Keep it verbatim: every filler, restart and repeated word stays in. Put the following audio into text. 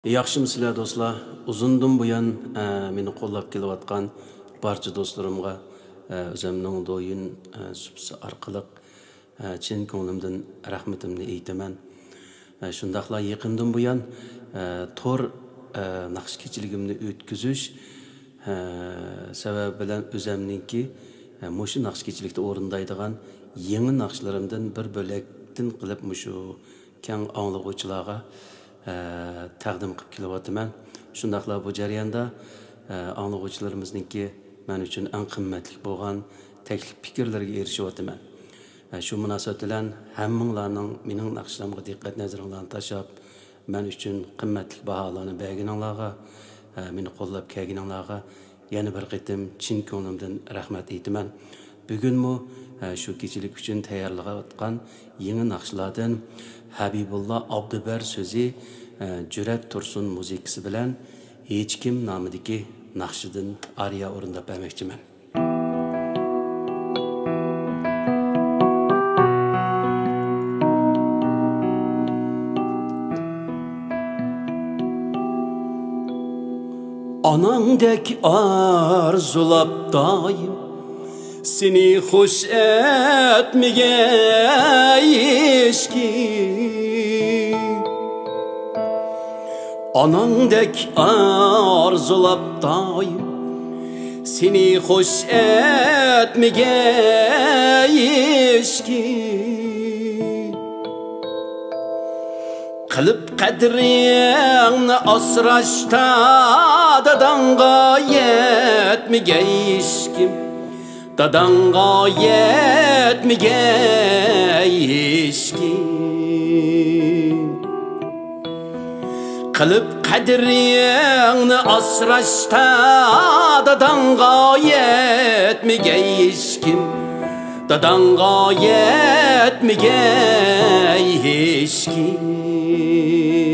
Yaxşımsızlar dostlar. Uzundan buyan e, meni qo'llab kelayotgan barcha do'stlarimga e, o'zimning do'yin e, supsi orqali e, chin ko'nglimdan rahmatimni aytaman. E, shundaqla yaqindan buyan e, tor e, naqshkechiligimni o'tkazish e, sababi bilan o'zimningki e, mushu naqshkechilikda o'rindaydigan yangi naqshlarimdan bir bo'lakdan qilib mushu keng anglag'uvchilarga taqdim qilib kelyapman. Shundaqla bu jarayonda anglag'uvchilarimizningki men uchun eng qimmatli bo'lgan taklif fikrlarga erishyapman. Shu munosabat bilan hammanglarning mening naqshlarimga diqqat nazaringlarni tashlab, men uchun qimmatli baholarni berganinglarga, meni qo'llab kelganinglarga yana bir qitim chin ko'nglimdan rahmat aytaman. Bugunmi shu kechilik uchun tayyorlayotgan yangi naqshlardan Habibullah Abdubar so'zi Jur'at Tursun muzikasi bilan hech kim nomidagi naqshidan ariya o'rindab bermoqchiman. Anandek arzulab daim seni hoş etmeyeyim ki, anandek arzulab daim seni hoş etmeyeyim ki, qilib qadrini asrashda dadanga yetmeyeyim kim. Dadanga yetmeyeyim ki, qilib qadrini asrashda dadanga yetmeyeyim kim. Dadanga yetmeyeyim ki.